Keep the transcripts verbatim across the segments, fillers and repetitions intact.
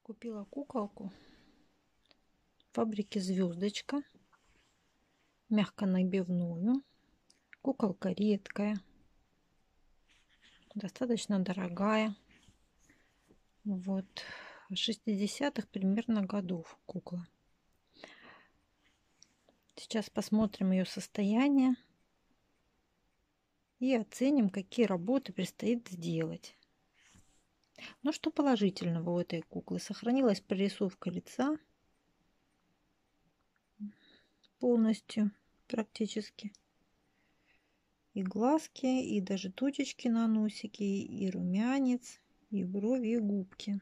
Купила куколку фабрики Звездочка, мягко набивную. Куколка редкая, достаточно дорогая. Вот, шестидесятых примерно годов кукла. Сейчас посмотрим ее состояние и оценим, какие работы предстоит сделать. Ну, что положительного у этой куклы? Сохранилась прорисовка лица полностью, практически. И глазки, и даже точечки на носике, и румянец, и брови, и губки.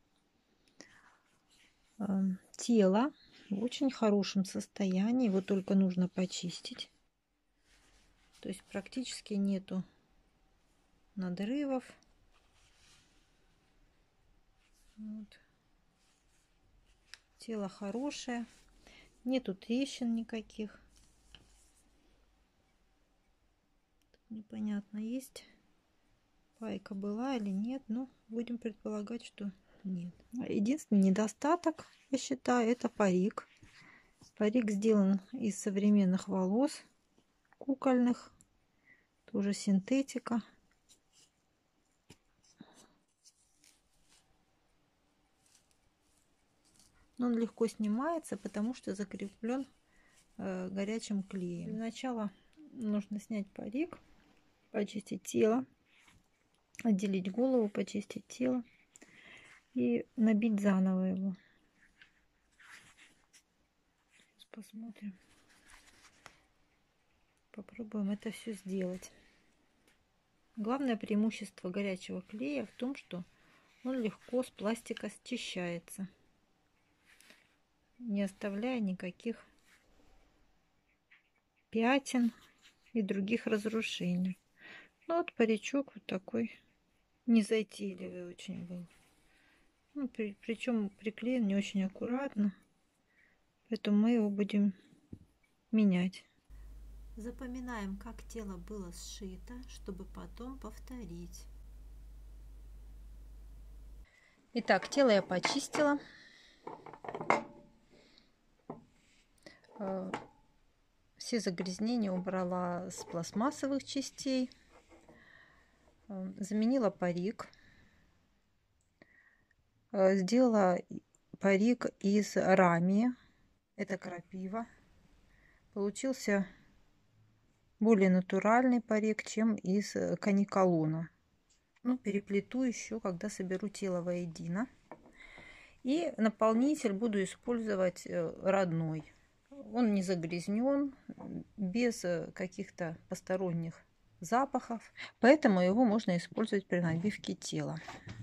Тело в очень хорошем состоянии, его только нужно почистить. То есть практически нету надрывов. Вот. Тело хорошее, нету трещин никаких. Непонятно, есть пайка была или нет, но будем предполагать, что нет. Единственный недостаток, я считаю, это парик. Парик сделан из современных волос кукольных, тоже синтетика. Но он легко снимается, потому что закреплен э, горячим клеем. Для начала нужно снять парик, почистить тело, отделить голову, почистить тело и набить заново его. Сейчас посмотрим. Попробуем это все сделать. Главное преимущество горячего клея в том, что он легко с пластика счищается, не оставляя никаких пятен и других разрушений. Ну вот паричок вот такой незатейливый очень был. Ну, при, причем приклеен не очень аккуратно, поэтому мы его будем менять. Запоминаем, как тело было сшито, чтобы потом повторить. Итак, тело я почистила. Все загрязнения убрала с пластмассовых частей. Заменила парик. Сделала парик из рамии. Это крапива. Получился более натуральный парик, чем из каниколона. Ну, переплету еще, когда соберу тело воедино. И наполнитель буду использовать родной. Он не загрязнен, без каких-то посторонних запахов. Поэтому его можно использовать при набивке тела.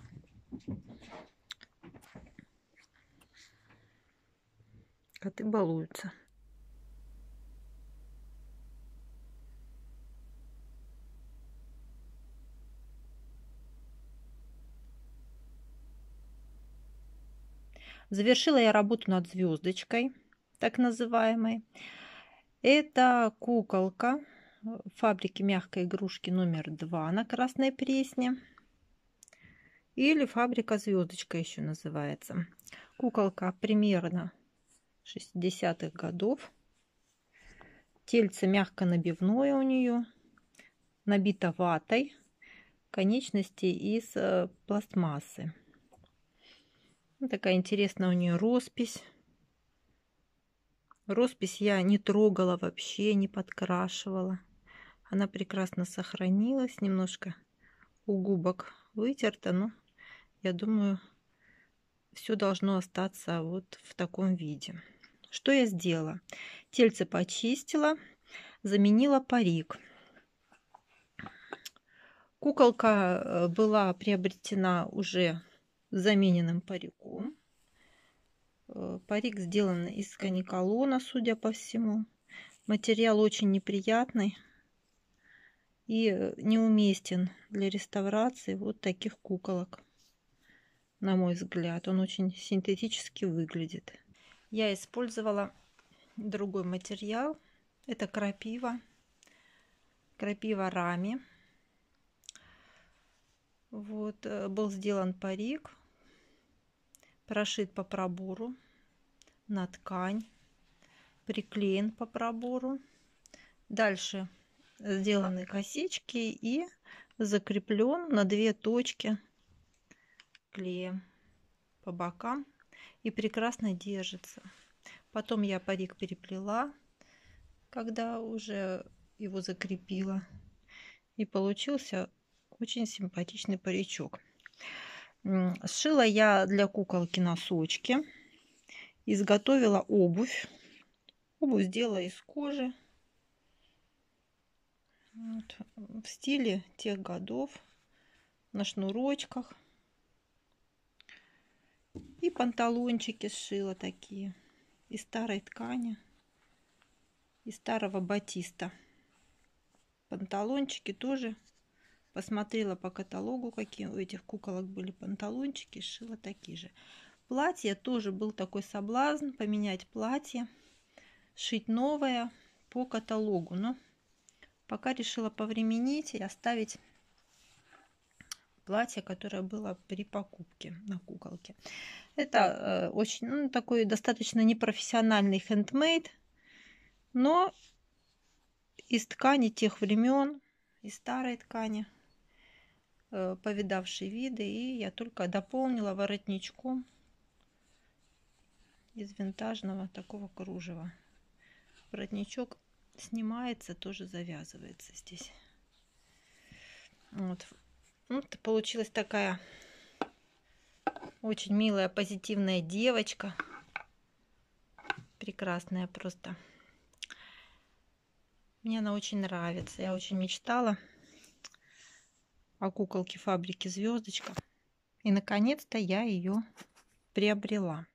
Коты балуются. Завершила я работу над звездочкой, так называемой. Это куколка фабрики мягкой игрушки номер два на Красной Пресне. Или фабрика Звездочка еще называется. Куколка примерно шестидесятых годов. Тельце мягко набивное у нее. Набито ватой. Конечности из пластмассы. Такая интересная у нее роспись. Роспись я не трогала вообще, не подкрашивала. Она прекрасно сохранилась. Немножко у губок вытерта, но я думаю, все должно остаться вот в таком виде. Что я сделала? Тельце почистила, заменила парик. Куколка была приобретена уже замененным париком. Парик сделан из каниколона, судя по всему. Материал очень неприятный и неуместен для реставрации вот таких куколок, на мой взгляд. Он очень синтетически выглядит. Я использовала другой материал. Это крапива. Крапива рами. Вот, был сделан парик. прошит по пробору на ткань, приклеен по пробору. Дальше сделаны косички и закреплен на две точки клеем по бокам и прекрасно держится. Потом я парик переплела, когда уже его закрепила, и получился очень симпатичный паричок. Сшила я для куколки носочки, изготовила обувь. Обувь сделала из кожи. Вот, в стиле тех годов, на шнурочках. И панталончики сшила такие из старой ткани, из старого батиста. Панталончики тоже посмотрела по каталогу, какие у этих куколок были панталончики, сшила такие же. Платье тоже был такой соблазн поменять платье, шить новое по каталогу, но пока решила повременить и оставить платье, которое было при покупке на куколке. Это э, очень ну, такой достаточно непрофессиональный хендмейд, но из ткани тех времен, из старой ткани, э, повидавшей виды, и я только дополнила воротничком из винтажного такого кружева. Воротничок снимается, тоже завязывается здесь. Вот. Вот получилась такая очень милая, позитивная девочка. Прекрасная просто. Мне она очень нравится. Я очень мечтала о куколке фабрики Звездочка. И наконец-то я ее приобрела.